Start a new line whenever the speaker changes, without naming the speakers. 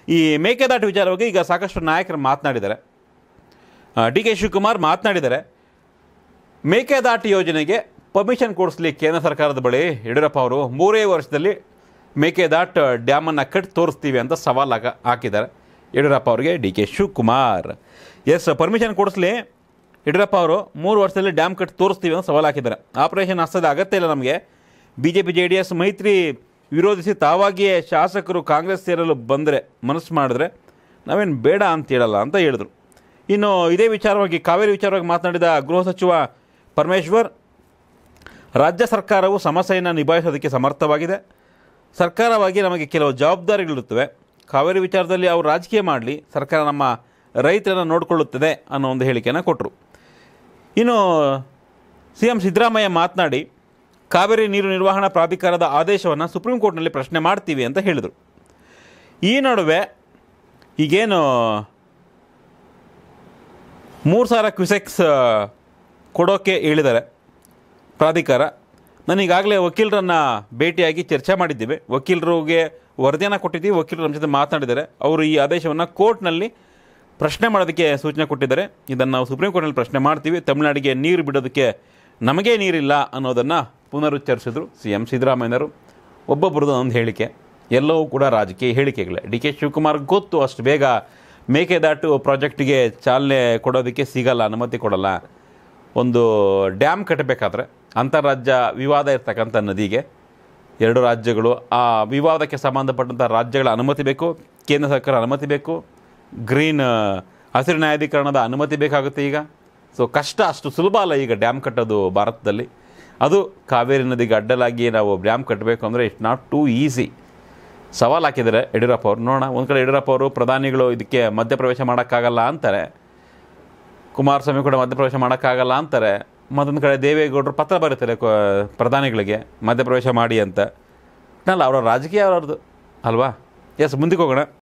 ಈ ಮೇಕೆದಾಟು ವಿಚಾರವಾಗಿ ಈಗ ಸಾಕಷ್ಟು ನಾಯಕರು ಮಾತನಾಡಿದ್ದಾರೆ. ಡಿ ಕೆ ಶಿವಕುಮಾರ್ ಮಾತನಾಡಿದ್ದಾರೆ. ಮೇಕೆದಾಟು ಯೋಜನೆಗೆ ಪರ್ಮಿಷನ್ ಕೊಡಿಸ್ಲಿ ಕೇಂದ್ರ ಸರ್ಕಾರದ ಬಳಿ ಯಡಿಯೂರಪ್ಪ ಅವರು 3 ವರ್ಷದಲ್ಲಿ ಮೇಕೆದಾಟು ಡ್ಯಾಮನ್ನು ಕಟ್ಟಿ ತೋರಿಸ್ತೀವಿ ಅಂತ ಸವಾಲು ಹಾಕಿದ್ದಾರೆ ಯಡಿಯೂರಪ್ಪ ಅವರಿಗೆ ಡಿ ಕೆ ಶಿವಕುಮಾರ್. ಪರ್ಮಿಷನ್ ಕೊಡಿಸ್ಲಿ ಯಡಿಯೂರಪ್ಪ ಅವರು 3 ವರ್ಷದಲ್ಲಿ ಡ್ಯಾಮ್ ಕಟ್ಟಿ ತೋರಿಸ್ತೀವಿ ಅಂತ ಸವಾಲು ಹಾಕಿದ್ದಾರೆ. ಆಪರೇಷನ್ ಹಸ್ತದ ಅಗತ್ಯ ಇಲ್ಲ ನಮಗೆ. BJP JDS ಮೈತ್ರಿ ವಿರೋಧಿಸಿ ತಾವಾಗಿಯೇ ಶಾಸಕರು ಕಾಂಗ್ರೆಸ್ ಸೇರಲು ಬಂದರೆ ಮನಸ್ಸು ಮಾಡಿದ್ರೆ ನಾವೇನು ಬೇಡ ಅಂತ ಹೇಳಲ್ಲ ಅಂತ ಹೇಳಿದ್ರು. ಇನ್ನು ಇದೇ ವಿಚಾರವಾಗಿ ಕಾವೇರಿ ವಿಚಾರವಾಗಿ ಮಾತನಾಡಿದ ಗೃಹ ಸಚಿವ ಪರಮೇಶ್ವರ್, ರಾಜ್ಯ ಸರ್ಕಾರವು ಸಮಸ್ಯೆಯನ್ನು ನಿಭಾಯಿಸೋದಕ್ಕೆ ಸಮರ್ಥವಾಗಿದೆ. ಸರ್ಕಾರವಾಗಿ ನಮಗೆ ಕೆಲವು ಜವಾಬ್ದಾರಿಗಳಿರುತ್ತವೆ. ಕಾವೇರಿ ವಿಚಾರದಲ್ಲಿ ಅವರು ರಾಜಕೀಯ ಮಾಡಲಿ, ಸರ್ಕಾರ ನಮ್ಮ ರೈತರನ್ನು ನೋಡಿಕೊಳ್ಳುತ್ತದೆ ಅನ್ನೋ ಒಂದು ಹೇಳಿಕೆಯನ್ನು ಕೊಟ್ಟರು. ಇನ್ನು CM ಸಿದ್ದರಾಮಯ್ಯ ಮಾತನಾಡಿ ಕಾವೇರಿ ನೀರು ನಿರ್ವಹಣಾ ಪ್ರಾಧಿಕಾರದ ಆದೇಶವನ್ನು ಸುಪ್ರೀಂ ಕೋರ್ಟ್ನಲ್ಲಿ ಪ್ರಶ್ನೆ ಮಾಡ್ತೀವಿ ಅಂತ ಹೇಳಿದರು. ಈ ನಡುವೆ ಈಗೇನು 3,000 ಕ್ಯೂಸೆಕ್ಸ್ ಕೊಡೋಕ್ಕೆ ಹೇಳಿದ್ದಾರೆ ಪ್ರಾಧಿಕಾರ. ನಾನೀಗಾಗಲೇ ವಕೀಲರನ್ನು ಭೇಟಿಯಾಗಿ ಚರ್ಚೆ ಮಾಡಿದ್ದೀವಿ. ವಕೀಲರಿಗೆ ವರದಿಯನ್ನು ಕೊಟ್ಟಿದ್ದೀವಿ. ವಕೀಲರು ನಮ್ಮ ಜೊತೆ ಮಾತನಾಡಿದ್ದಾರೆ. ಅವರು ಈ ಆದೇಶವನ್ನು ಕೋರ್ಟ್ನಲ್ಲಿ ಪ್ರಶ್ನೆ ಮಾಡೋದಕ್ಕೆ ಸೂಚನೆ ಕೊಟ್ಟಿದ್ದಾರೆ. ಇದನ್ನು ನಾವು ಸುಪ್ರೀಂ ಕೋರ್ಟ್ನಲ್ಲಿ ಪ್ರಶ್ನೆ ಮಾಡ್ತೀವಿ. ತಮಿಳುನಾಡಿಗೆ ನೀರು ಬಿಡೋದಕ್ಕೆ ನಮಗೇ ನೀರಿಲ್ಲ ಅನ್ನೋದನ್ನು ಪುನರುಚ್ಚರಿಸಿದ್ರು CM ಸಿದ್ದರಾಮಯ್ಯನವರು. ಒಬ್ಬೊಬ್ಬರದ್ದು ಒಂದು ಹೇಳಿಕೆ, ಎಲ್ಲವೂ ಕೂಡ ರಾಜಕೀಯ ಹೇಳಿಕೆಗಳೇ. ಡಿ ಕೆ ಶಿವಕುಮಾರ್ ಗೊತ್ತು, ಅಷ್ಟು ಬೇಗ ಮೇಕೆದಾಟು ಪ್ರಾಜೆಕ್ಟಿಗೆ ಚಾಲನೆ ಕೊಡೋದಕ್ಕೆ ಸಿಗಲ್ಲ, ಅನುಮತಿ ಕೊಡಲ್ಲ. ಒಂದು ಡ್ಯಾಮ್ ಕಟ್ಟಬೇಕಾದ್ರೆ ಅಂತಾರಾಜ್ಯ ವಿವಾದ ಇರ್ತಕ್ಕಂಥ ನದಿಗೆ 2 ರಾಜ್ಯಗಳು, ಆ ವಿವಾದಕ್ಕೆ ಸಂಬಂಧಪಟ್ಟಂಥ ರಾಜ್ಯಗಳ ಅನುಮತಿ ಬೇಕು, ಕೇಂದ್ರ ಸರ್ಕಾರ ಅನುಮತಿ ಬೇಕು, ಗ್ರೀನ್ ಹಸಿರು ನ್ಯಾಯಾಧೀಕರಣದ ಅನುಮತಿ ಬೇಕಾಗುತ್ತೆ ಈಗ. ಸೊ ಕಷ್ಟ, ಅಷ್ಟು ಸುಲಭ ಅಲ್ಲ ಈಗ ಡ್ಯಾಮ್ ಕಟ್ಟೋದು ಭಾರತದಲ್ಲಿ. ಅದು ಕಾವೇರಿ ನದಿಗೆ ಅಡ್ಡಲಾಗಿ ನಾವು ಡ್ಯಾಮ್ ಕಟ್ಟಬೇಕು ಅಂದರೆ ಇಟ್ಸ್ ನಾಟ್ ಟೂ ಈಸಿ. ಸವಾಲು ಹಾಕಿದ್ದಾರೆ ಯಡಿಯೂರಪ್ಪ ಅವರು. ನೋಡೋಣ, ಒಂದು ಕಡೆ ಯಡಿಯೂರಪ್ಪ ಅವರು ಪ್ರಧಾನಿಗಳು ಇದಕ್ಕೆ ಮಧ್ಯಪ್ರವೇಶ ಮಾಡೋಕ್ಕಾಗಲ್ಲ ಅಂತಾರೆ, ಕುಮಾರಸ್ವಾಮಿ ಕೂಡ ಮಧ್ಯಪ್ರವೇಶ ಮಾಡೋಕ್ಕಾಗಲ್ಲ ಅಂತಾರೆ. ಮತ್ತೊಂದು ಕಡೆ ದೇವೇಗೌಡರು ಪತ್ರ ಬರೀತಾರೆ ಪ್ರಧಾನಿಗಳಿಗೆ ಮಧ್ಯಪ್ರವೇಶ ಮಾಡಿ ಅಂತ. ಅವರ ರಾಜಕೀಯ ಅವ್ರದ್ದು ಅಲ್ವಾ. ಮುಂದಕ್ಕೆ ಹೋಗೋಣ.